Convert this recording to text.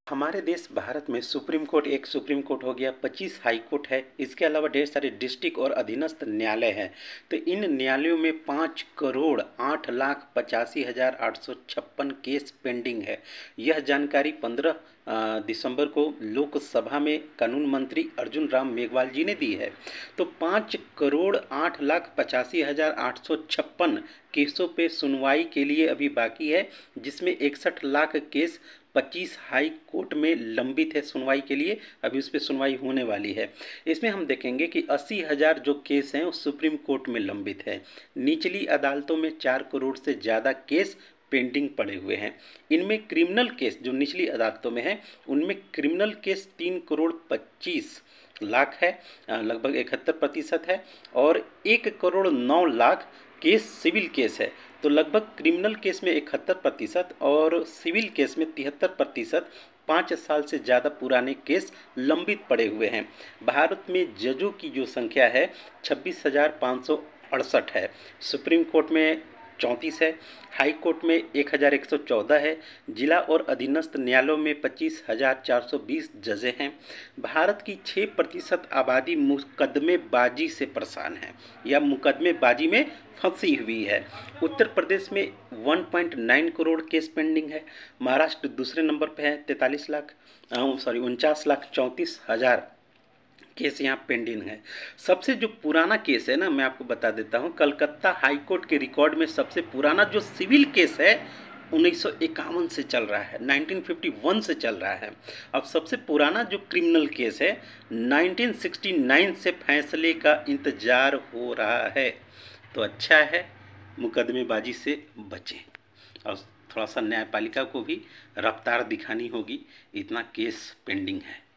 हमारे देश भारत में सुप्रीम कोर्ट, एक सुप्रीम कोर्ट हो गया, 25 हाई कोर्ट है। इसके अलावा ढेर सारे डिस्ट्रिक्ट और अधीनस्थ न्यायालय हैं। तो इन न्यायालयों में 5,08,85,856 केस पेंडिंग है। यह जानकारी 15 दिसंबर को लोकसभा में कानून मंत्री अर्जुन राम मेघवाल जी ने दी है। तो 5,08,85,856 केसों पे सुनवाई के लिए अभी बाकी है, जिसमें 61 लाख केस 25 हाई कोर्ट में लंबित है सुनवाई के लिए। अभी उस पर सुनवाई होने वाली है। इसमें हम देखेंगे कि 80,000 जो केस हैं वो सुप्रीम कोर्ट में लंबित है। निचली अदालतों में 4 करोड़ से ज़्यादा केस पेंडिंग पड़े हुए हैं। इनमें क्रिमिनल केस जो निचली अदालतों में है, उनमें क्रिमिनल केस 3 करोड़ 25 लाख है, लगभग 71% है। और 1 crore 9 lakh case civil case है। तो लगभग क्रिमिनल केस में 71% और सिविल केस में 73%, 5 साल से ज़्यादा पुराने केस लंबित पड़े हुए हैं। भारत में जजों की जो संख्या है 26,568 है। सुप्रीम कोर्ट में 34 है, हाई कोर्ट में 1,114 है, जिला और अधीनस्थ न्यायालयों में 25,420 जजें हैं। भारत की 6% आबादी मुकदमेबाजी से परेशान है या मुकदमेबाजी में फंसी हुई है। उत्तर प्रदेश में 1.9 करोड़ केस पेंडिंग है। महाराष्ट्र दूसरे नंबर पे है, 49,34,34,000 केस यहाँ पेंडिंग है। सबसे जो पुराना केस है ना, मैं आपको बता देता हूँ, कलकत्ता हाई कोर्ट के रिकॉर्ड में सबसे पुराना जो सिविल केस है 1951 से चल रहा है, 1951 से चल रहा है। अब सबसे पुराना जो क्रिमिनल केस है 1969 से फैसले का इंतजार हो रहा है। तो अच्छा है, मुकदमेबाजी से बचें और थोड़ा सा न्यायपालिका को भी रफ्तार दिखानी होगी, इतना केस पेंडिंग है।